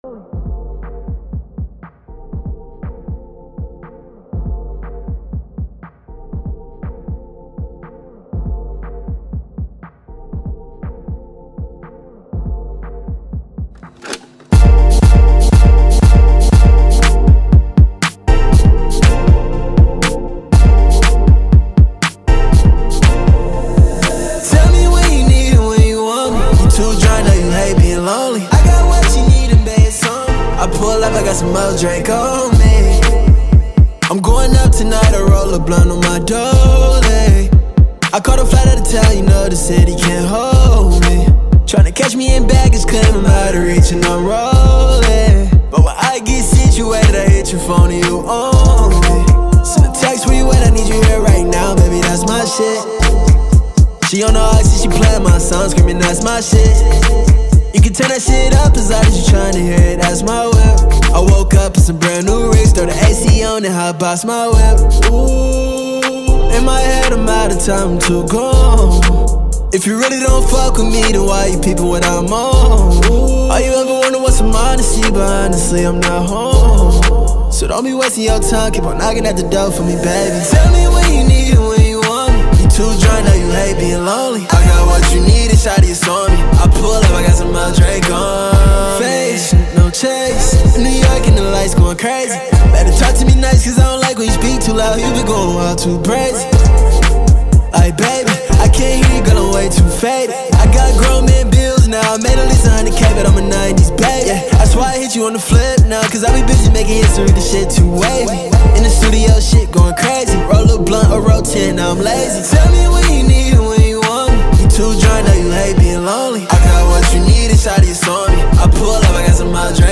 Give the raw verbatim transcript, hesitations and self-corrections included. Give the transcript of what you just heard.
Some more drink on me. I'm going up tonight, I roll a blunt on my dolly. I caught a flight out of town, you know the city can't hold me. Tryna catch me in baggage, claim I'm out of reach and I'm rolling. But when I get situated, I hit your phone and you own me. Send a text where you at, I need you here right now, baby, that's my shit. She on the oxy, she playing my song, screaming that's my shit. You can turn that shit up as loud as you tryna hear it, that's my whip. I woke up in some brand new rigs, throw the A C on and hot box my whip. Ooh, in my head I'm out of time, I'm too gone. If you really don't fuck with me, then why you peeping what I'm on? Ooh, all you ever wonder what's some honesty, but honestly I'm not home. So don't be wasting your time, keep on knocking at the door for me, baby. Tell me when you need it, when you want me. You too drunk, now you hate being lonely. I got what you need, it's shawty, it's on me. I pull up, I got some more drink on face, no chase. In New York and the lights going crazy. Better talk to me nice, cause I don't like when you speak too loud. You been going wild, too crazy. Ay, baby, I can't hear you, girl, I'm way too faded. I got grown man bills now, I made at least a hundred K, but I'm a nineties baby. Yeah, that's why I hit you on the flip now, cause I be busy making history, the shit too wavy. In the studio, shit going crazy. Roll a blunt or roll ten, now I'm lazy. Tell me when you need it, when you want me. You too drunk, now you hate being lonely. I got what you need, it's shawty, it's on me. I pull up, I got some more drink.